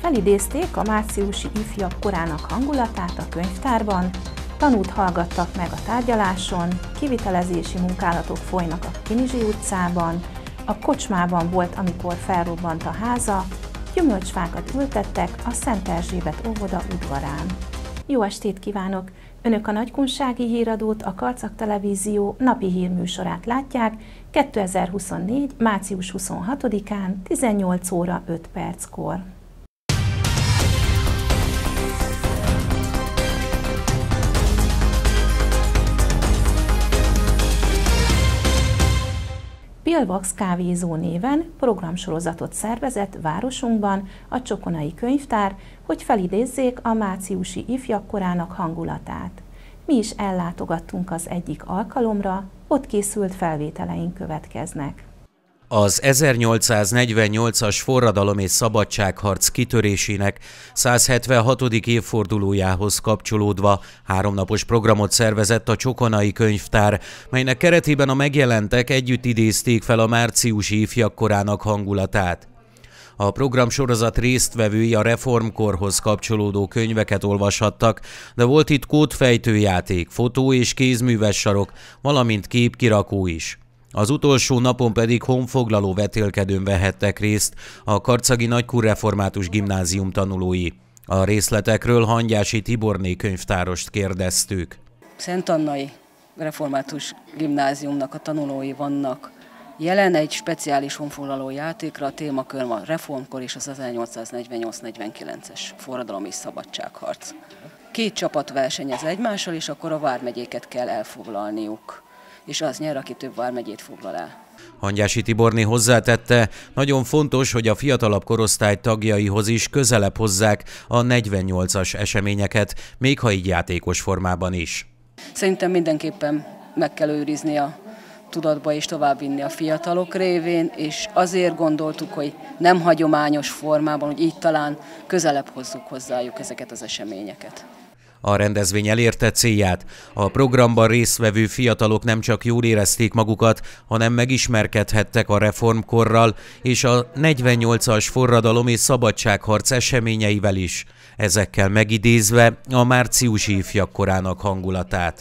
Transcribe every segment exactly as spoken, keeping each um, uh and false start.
Felidézték a márciusi ifjak korának hangulatát a könyvtárban, tanút hallgattak meg a tárgyaláson, kivitelezési munkálatok folynak a Kinizsi utcában, a kocsmában volt, amikor felrobbant a háza, gyümölcsfákat ültettek a Szent Erzsébet óvoda udvarán. Jó estét kívánok! Önök a nagykunsági híradót, a Karcag Televízió napi hírműsorát látják kétezer-huszonnégy. március huszonhatodikán tizennyolc óra öt perckor. Pillbox kávézó néven programsorozatot szervezett városunkban a Csokonai Könyvtár, hogy felidézzék a márciusi ifjak korának hangulatát. Mi is ellátogattunk az egyik alkalomra, ott készült felvételeink következnek. Az ezernyolcszáznegyvennyolcas forradalom és szabadságharc kitörésének százhetvenhatodik évfordulójához kapcsolódva háromnapos programot szervezett a Csokonai Könyvtár, melynek keretében a megjelentek együtt idézték fel a márciusi ifjak korának hangulatát. A programsorozat résztvevői a reformkorhoz kapcsolódó könyveket olvashattak, de volt itt kódfejtőjáték, fotó- és kézműves sarok, valamint képkirakó is. Az utolsó napon pedig honfoglaló vetélkedőn vehettek részt a Karcagi Nagykun Református Gimnázium tanulói. A részletekről Hangyási Tiborné könyvtárost kérdeztük. Szent Annai Református Gimnáziumnak a tanulói vannak jelen egy speciális honfoglaló játékra, a témakör a reformkor és az ezernyolcszáznegyvennyolc negyvenkilences forradalom és szabadságharc. Két csapat versenyez egymással, és akkor a vármegyéket kell elfoglalniuk, és az nyer, aki több vármegyét foglal el. Hangyási Tiborné hozzátette, nagyon fontos, hogy a fiatalabb korosztály tagjaihoz is közelebb hozzák a negyvennyolcas eseményeket, még ha így játékos formában is. Szerintem mindenképpen meg kell őrizni a tudatba és továbbvinni a fiatalok révén, és azért gondoltuk, hogy nem hagyományos formában, hogy így talán közelebb hozzuk hozzájuk ezeket az eseményeket. A rendezvény elérte célját. A programban résztvevő fiatalok nem csak jól érezték magukat, hanem megismerkedhettek a reformkorral és a negyvennyolcas forradalom és szabadságharc eseményeivel is, ezekkel megidézve a márciusi ifjak korának hangulatát.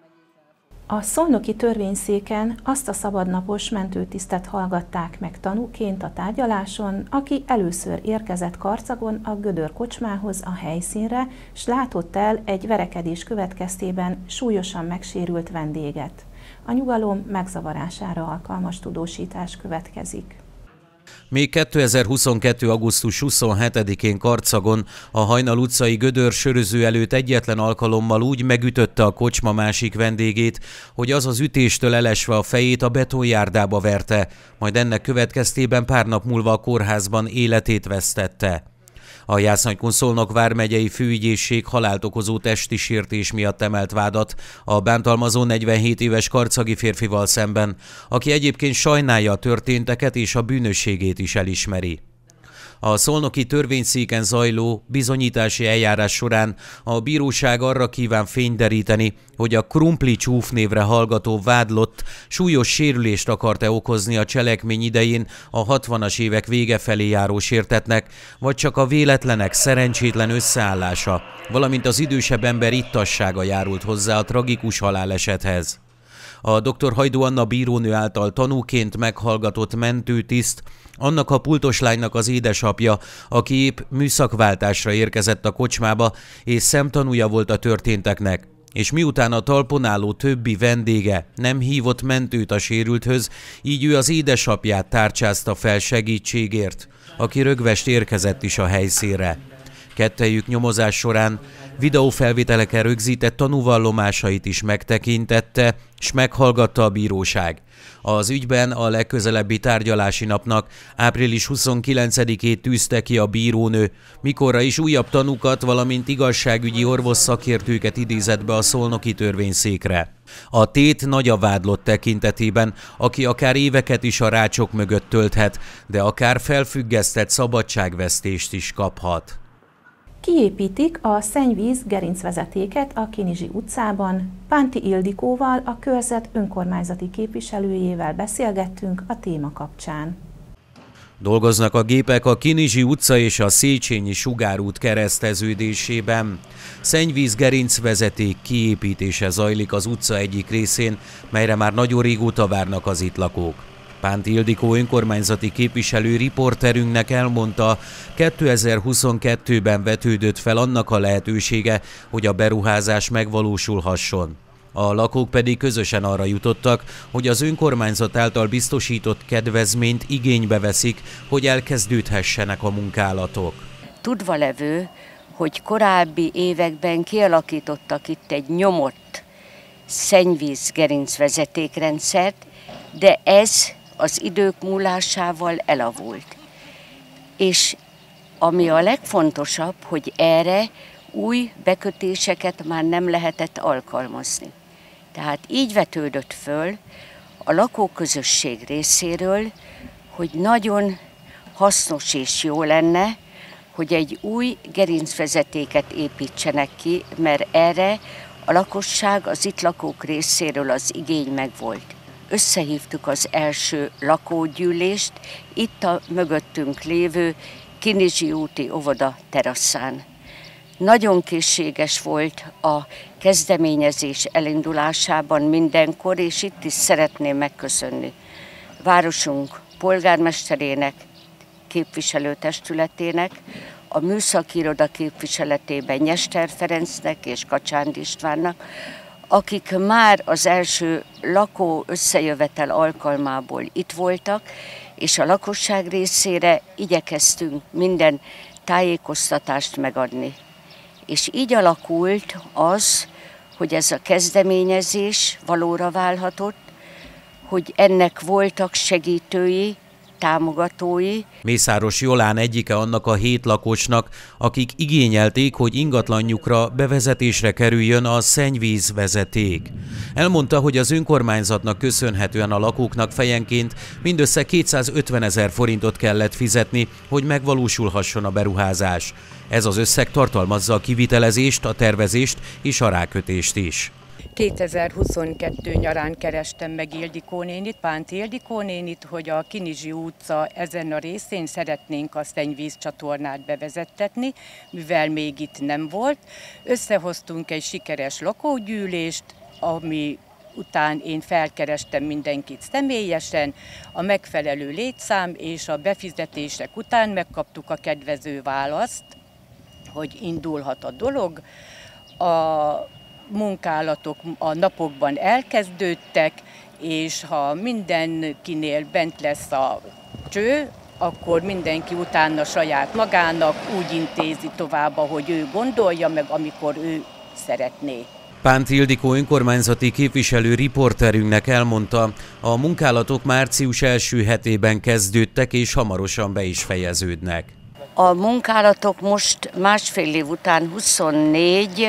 A szolnoki törvényszéken azt a szabadnapos mentőtisztet hallgatták meg tanúként a tárgyaláson, aki először érkezett Karcagon a Gödör kocsmához a helyszínre, s látott el egy verekedés következtében súlyosan megsérült vendéget. A nyugalom megzavarására alkalmas tudósítás következik. Még kétezer-huszonkettő. augusztus huszonhetedikén Karcagon a Hajnal utcai Gödör söröző előtt egyetlen alkalommal úgy megütötte a kocsma másik vendégét, hogy az az ütéstől elesve a fejét a betonjárdába verte, majd ennek következtében pár nap múlva a kórházban életét vesztette. A Jász-Nagykun-Szolnok vármegyei főügyészség halált okozó testi sértés miatt emelt vádat a bántalmazó negyvenhét éves karcagi férfival szemben, aki egyébként sajnálja a történteket és a bűnösségét is elismeri. A szolnoki törvényszéken zajló bizonyítási eljárás során a bíróság arra kíván fényt deríteni, hogy a Krumpli csúfnévre hallgató vádlott súlyos sérülést akart-e okozni a cselekmény idején a hatvanas évek vége felé járó sértettnek, vagy csak a véletlenek szerencsétlen összeállása, valamint az idősebb ember ittassága járult hozzá a tragikus halálesethez. A dr. Hajdú Anna bírónő által tanúként meghallgatott mentőtiszt annak a pultos lánynak az édesapja, aki épp műszakváltásra érkezett a kocsmába, és szemtanúja volt a történteknek, és miután a talpon álló többi vendége nem hívott mentőt a sérülthöz, így ő az édesapját tárcsázta fel segítségért, aki rögvest érkezett is a helyszínre. Kettejük nyomozás során videófelvételeken rögzített tanúvallomásait is megtekintette, s meghallgatta a bíróság. Az ügyben a legközelebbi tárgyalási napnak, április huszonkilencedikét tűzte ki a bírónő, mikorra is újabb tanúkat, valamint igazságügyi orvos szakértőket idézett be a szolnoki törvényszékre. A tét nagy a vádlott tekintetében, aki akár éveket is a rácsok mögött tölthet, de akár felfüggesztett szabadságvesztést is kaphat. Kiépítik a szennyvíz gerincvezetéket a Kinizsi utcában. Pánti Ildikóval, a körzet önkormányzati képviselőjével beszélgettünk a téma kapcsán. Dolgoznak a gépek a Kinizsi utca és a Széchenyi sugárút kereszteződésében. Szennyvíz-gerincvezeték kiépítése zajlik az utca egyik részén, melyre már nagyon régóta várnak az itt lakók. Pánti Ildikó önkormányzati képviselő riporterünknek elmondta, kétezer-huszonkettőben vetődött fel annak a lehetősége, hogy a beruházás megvalósulhasson. A lakók pedig közösen arra jutottak, hogy az önkormányzat által biztosított kedvezményt igénybe veszik, hogy elkezdődhessenek a munkálatok. Tudva levő, hogy korábbi években kialakítottak itt egy nyomott szennyvíz-gerincvezetékrendszert, de ez az idők múlásával elavult. És ami a legfontosabb, hogy erre új bekötéseket már nem lehetett alkalmazni. Tehát így vetődött föl a lakóközösség részéről, hogy nagyon hasznos és jó lenne, hogy egy új gerincvezetéket építsenek ki, mert erre a lakosság, az itt lakók részéről az igény megvolt. Összehívtuk az első lakógyűlést, itt a mögöttünk lévő Kinizsi úti óvoda teraszán. Nagyon készséges volt a kezdeményezés elindulásában mindenkor, és itt is szeretném megköszönni városunk polgármesterének, képviselőtestületének, a műszaki iroda képviseletében Nyester Ferencnek és Kacsánd Istvánnak, akik már az első lakó összejövetel alkalmából itt voltak, és a lakosság részére igyekeztünk minden tájékoztatást megadni. És így alakult az, hogy ez a kezdeményezés valóra válhatott, hogy ennek voltak segítői, támogatói. Mészáros Jolán egyike annak a hét lakosnak, akik igényelték, hogy ingatlanjukra bevezetésre kerüljön a szennyvízvezeték. Elmondta, hogy az önkormányzatnak köszönhetően a lakóknak fejenként mindössze kétszázötvenezer forintot kellett fizetni, hogy megvalósulhasson a beruházás. Ez az összeg tartalmazza a kivitelezést, a tervezést és a rákötést is. kétezer-huszonkettő nyarán kerestem meg Ildikó nénit, Pánti Ildikó nénit, hogy a Kinizsi utca ezen a részén szeretnénk a szennyvízcsatornát bevezettetni, mivel még itt nem volt. Összehoztunk egy sikeres lakógyűlést, ami után én felkerestem mindenkit személyesen, a megfelelő létszám és a befizetések után megkaptuk a kedvező választ, hogy indulhat a dolog. A munkálatok a napokban elkezdődtek, és ha mindenkinél bent lesz a cső, akkor mindenki utána saját magának úgy intézi tovább, ahogy ő gondolja meg, amikor ő szeretné. Pánti Ildikó önkormányzati képviselő riporterünknek elmondta, a munkálatok március első hetében kezdődtek és hamarosan be is fejeződnek. A munkálatok most másfél év után huszonnégy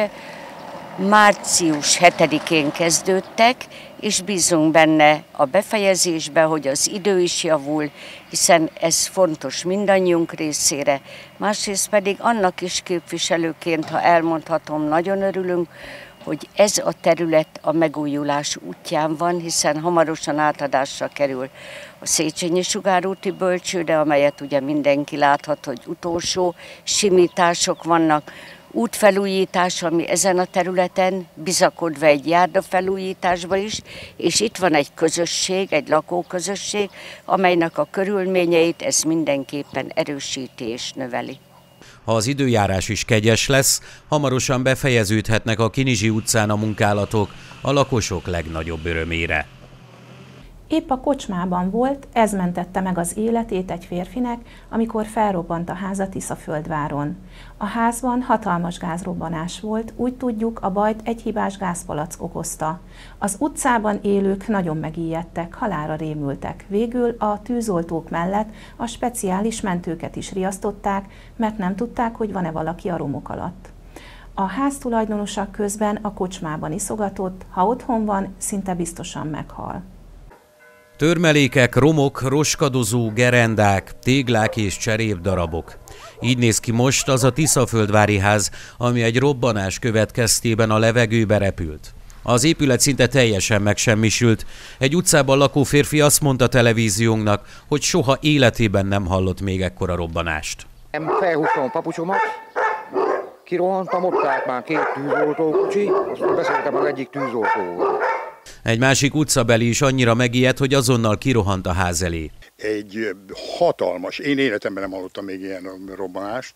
március hetedikén kezdődtek, és bízunk benne a befejezésbe, hogy az idő is javul, hiszen ez fontos mindannyiunk részére. Másrészt pedig annak is képviselőként, ha elmondhatom, nagyon örülünk, hogy ez a terület a megújulás útján van, hiszen hamarosan átadásra kerül a Széchenyi sugárúti bölcsőde, amelyet ugye mindenki láthat, hogy utolsó simítások vannak, útfelújítás, ami ezen a területen, bizakodva egy járdafelújításba is, és itt van egy közösség, egy lakóközösség, amelynek a körülményeit ez mindenképpen erősíti és növeli. Ha az időjárás is kegyes lesz, hamarosan befejeződhetnek a Kinizsi utcán a munkálatok a lakosok legnagyobb örömére. Épp a kocsmában volt, ez mentette meg az életét egy férfinek, amikor felrobbant a háza Tiszaföldváron. A házban hatalmas gázrobbanás volt, úgy tudjuk, a bajt egy hibás gázpalack okozta. Az utcában élők nagyon megijedtek, halálra rémültek. Végül a tűzoltók mellett a speciális mentőket is riasztották, mert nem tudták, hogy van-e valaki a romok alatt. A ház tulajdonosa közben a kocsmában iszogatott, ha otthon van, szinte biztosan meghal. Törmelékek, romok, roskadozó gerendák, téglák és cserépdarabok. Így néz ki most az a Tiszaföldvári ház, ami egy robbanás következtében a levegőbe repült. Az épület szinte teljesen megsemmisült. Egy utcában lakó férfi azt mondta televíziónknak, hogy soha életében nem hallott még ekkora robbanást. Felhúztam a papucsomat, kirohantam, ott állt már két tűzoltókocsi, aztán beszéltem az egyik tűzoltóval. Egy másik utcabeli is annyira megijedt, hogy azonnal kirohant a ház elé. Egy hatalmas, én életemben nem hallottam még ilyen robbanást,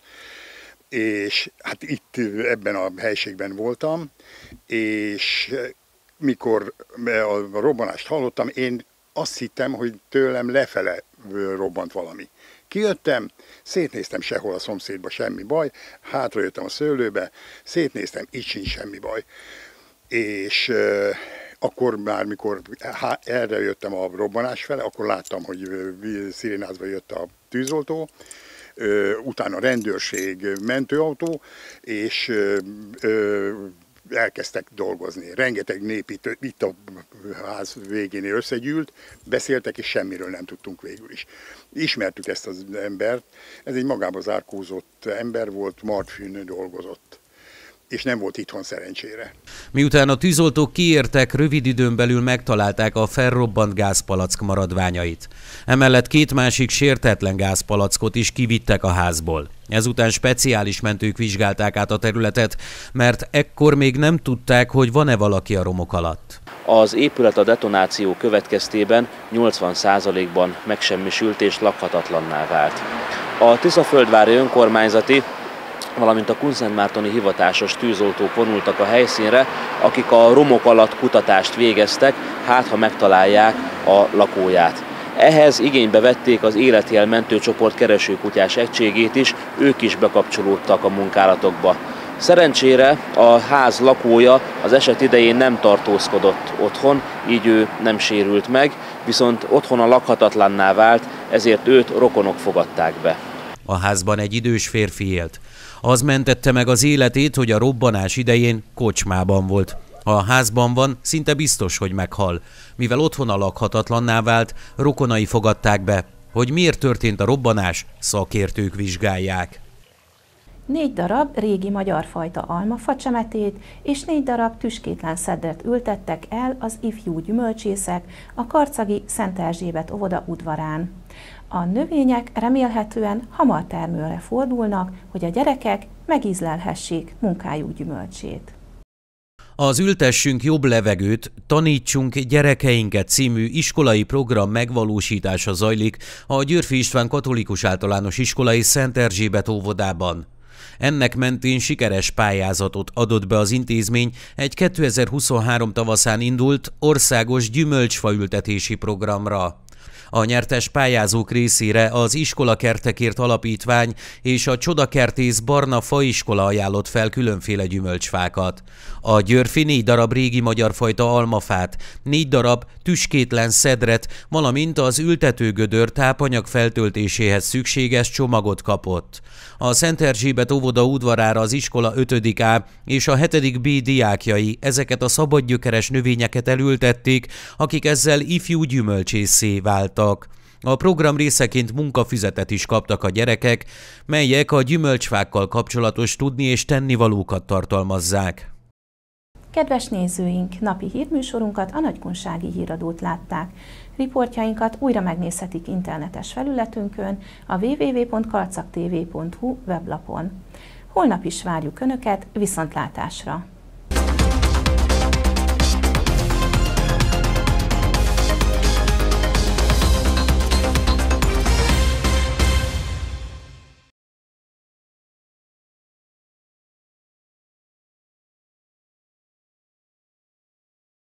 és hát itt ebben a helységben voltam, és mikor a robbanást hallottam, én azt hittem, hogy tőlem lefele robbant valami. Kijöttem, szétnéztem, sehol a szomszédba semmi baj, hátrajöttem a szőlőbe, szétnéztem, itt sincs semmi baj. És euh, akkor már, mikor há, erre jöttem a robbanás fele, akkor láttam, hogy szirénázva jött a tűzoltó, euh, utána rendőrség, mentőautó, és euh, elkezdtek dolgozni. Rengeteg nép itt, itt a ház végénél összegyűlt, beszéltek, és semmiről nem tudtunk végül is. Ismertük ezt az embert, ez egy magába zárkózott ember volt, Martfűn dolgozott, és nem volt itthon szerencsére. Miután a tűzoltók kiértek, rövid időn belül megtalálták a felrobbant gázpalack maradványait. Emellett két másik sértetlen gázpalackot is kivittek a házból. Ezután speciális mentők vizsgálták át a területet, mert ekkor még nem tudták, hogy van-e valaki a romok alatt. Az épület a detonáció következtében nyolcvan százalékban megsemmisült és lakhatatlanná vált. A Tiszaföldvári önkormányzati, valamint a kunszentmártoni hivatásos tűzoltók vonultak a helyszínre, akik a romok alatt kutatást végeztek, hát ha megtalálják a lakóját. Ehhez igénybe vették az Életjel mentőcsoport keresőkutyás egységét is, ők is bekapcsolódtak a munkálatokba. Szerencsére a ház lakója az eset idején nem tartózkodott otthon, így ő nem sérült meg, viszont otthona lakhatatlanná vált, ezért őt rokonok fogadták be. A házban egy idős férfi élt. Az mentette meg az életét, hogy a robbanás idején kocsmában volt. Ha a házban van, szinte biztos, hogy meghal. Mivel otthona lakhatatlanná vált, rokonai fogadták be. Hogy miért történt a robbanás, szakértők vizsgálják. Négy darab régi magyar fajta almafacsemetét és négy darab tüskétlen szedret ültettek el az ifjú gyümölcsészek a karcagi Szent Erzsébet óvoda udvarán. A növények remélhetően hamar termőre fordulnak, hogy a gyerekek megízlelhessék munkájuk gyümölcsét. Az Ültessünk jobb levegőt, tanítsunk gyerekeinket című iskolai program megvalósítása zajlik a Györffy István Katolikus Általános Iskola és Szent Erzsébet óvodában. Ennek mentén sikeres pályázatot adott be az intézmény egy kétezer-huszonhárom tavaszán indult országos gyümölcsfaültetési programra. A nyertes pályázók részére az Iskolakertekért Alapítvány és a Csodakertész Barna Faiskola ajánlott fel különféle gyümölcsfákat. A Györffy négy darab régi magyar fajta almafát, négy darab tüskétlen szedret, valamint az ültetőgödör tápanyag feltöltéséhez szükséges csomagot kapott. A Szent Erzsébet óvoda udvarára az iskola ötödik A és a hetedik B diákjai ezeket a szabadgyökeres növényeket elültették, akik ezzel ifjú gyümölcsészé váltak. A program részeként munkafüzetet is kaptak a gyerekek, melyek a gyümölcsfákkal kapcsolatos tudni és tennivalókat tartalmazzák. Kedves nézőink, napi hírműsorunkat, a Nagykunsági Híradót látták. Riportjainkat újra megnézhetik internetes felületünkön, a double-u double-u double-u pont karcag t v pont hu weblapon. Holnap is várjuk Önöket, viszontlátásra!